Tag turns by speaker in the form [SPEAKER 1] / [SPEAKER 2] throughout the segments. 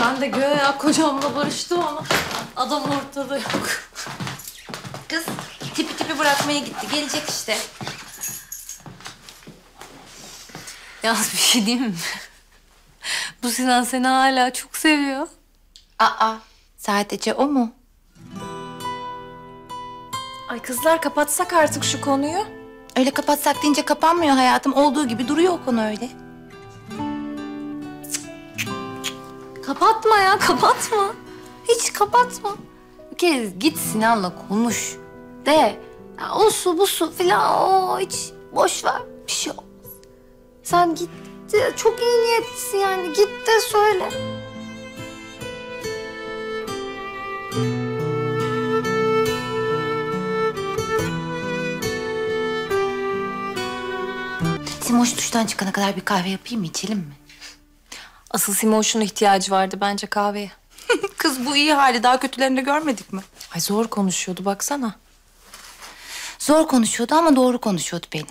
[SPEAKER 1] Ben de göğe kocamla barıştım ama adam ortada yok.
[SPEAKER 2] Kız tipi bırakmaya gitti. Gelecek işte.
[SPEAKER 1] Yalnız bir şey diyeyim mi? Bu Sinan seni hala çok seviyor.
[SPEAKER 2] Aa, sadece o mu?
[SPEAKER 3] Ay kızlar kapatsak artık şu konuyu.
[SPEAKER 2] Öyle kapatsak deyince kapanmıyor hayatım. Olduğu gibi duruyor o konu öyle.
[SPEAKER 1] Kapatma ya, kapatma. Hiç kapatma. Bir kez git Sinan'la konuş. De, ya o su bu su filan o hiç boş ver. Bir şey olmaz. Sen git, çok iyi niyetlisin yani. Git de söyle.
[SPEAKER 2] Simoş duştan çıkana kadar bir kahve yapayım mı? İçelim mi?
[SPEAKER 3] Asıl Simoş'un ihtiyacı vardı bence kahveye.
[SPEAKER 2] Kız bu iyi hali. Daha kötülerini de görmedik mi?
[SPEAKER 3] Ay zor konuşuyordu baksana.
[SPEAKER 2] Zor konuşuyordu ama doğru konuşuyordu Pelin.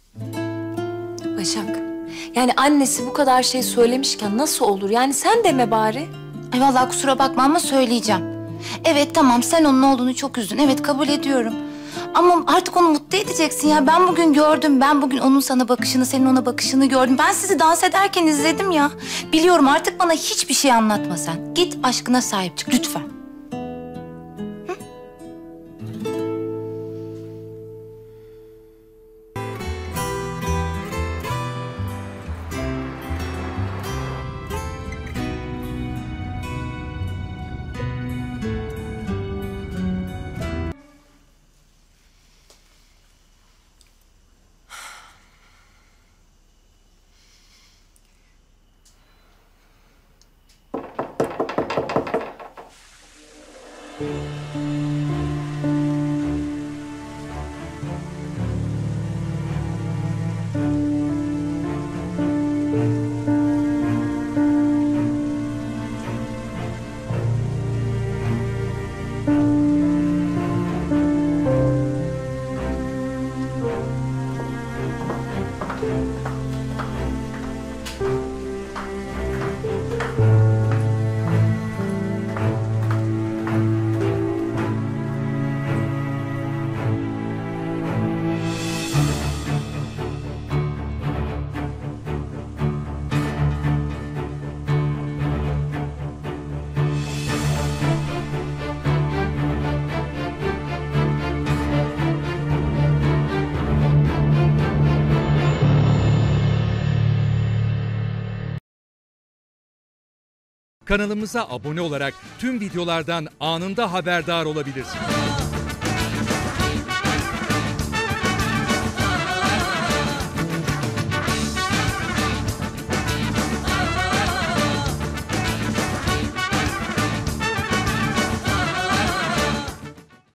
[SPEAKER 3] Başak. Yani annesi bu kadar şey söylemişken nasıl olur? Yani sen deme bari.
[SPEAKER 2] Ay vallahi kusura bakma ama söyleyeceğim. Evet tamam sen onun olduğunu çok üzdün. Evet kabul ediyorum. Ama artık onu mutlu edeceksin ya. Ben bugün gördüm. Ben bugün onun sana bakışını, senin ona bakışını gördüm. Ben sizi dans ederken izledim ya. Biliyorum artık bana hiçbir şey anlatma sen. Git aşkına sahip çık lütfen.
[SPEAKER 4] Kanalımıza abone olarak tüm videolardan anında haberdar olabilirsiniz.